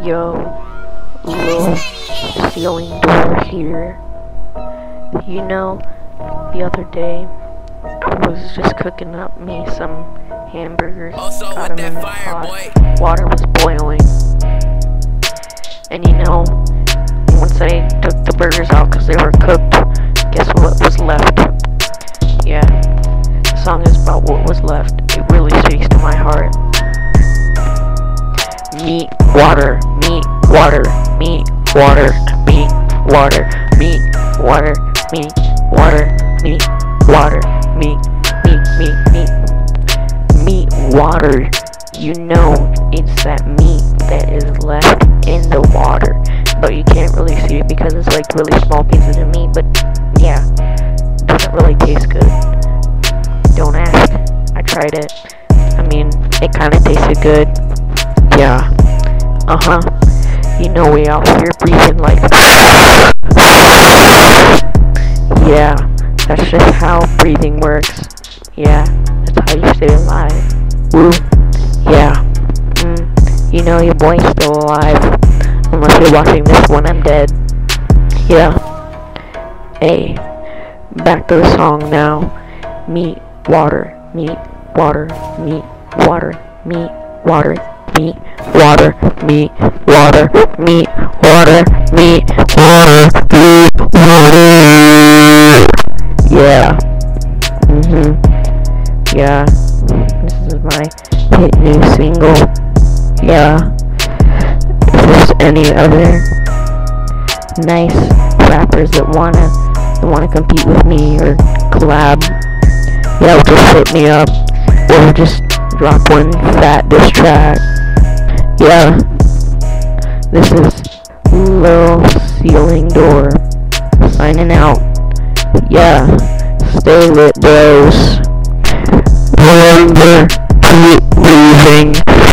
Yo, little ceiling door here. You know, the other day, I was just cooking up me some hamburgers, got them in the pot, water was boiling, and you know, once I took the burgers out because they were cooked, guess what was left? Yeah, the song is about what was left. It really speaks to my heart. Meat, water, meat, water, meat, water, meat, water, meat, water, meat, water, meat, water, meat, meat, water. You know, it's that meat that is left in the water, but you can't really see it because it's like really small pieces of meat, but yeah, doesn't really taste good. Don't ask. I tried it. I mean, it kind of tasted good. Yeah. You know, we out here breathing like. Yeah, that's just how breathing works. Yeah, that's how you stay alive. Woo. Yeah. You know your boy's still alive. Unless you're watching this when I'm dead. Yeah. Hey, back to the song now. Meat, water, meat, water, meat, water, meat, water, meat, water, meat, water, meat, water, meat, water, meat, water. Yeah. Yeah. This is my hit new single. Yeah. If there's any other nice rappers that wanna compete with me or collab, yeah, just hit me up. Or just drop one fat diss track. Yeah. This is Lil Ceiling Door signing out. Yeah. Stay lit, bros. Remember, keep leaving.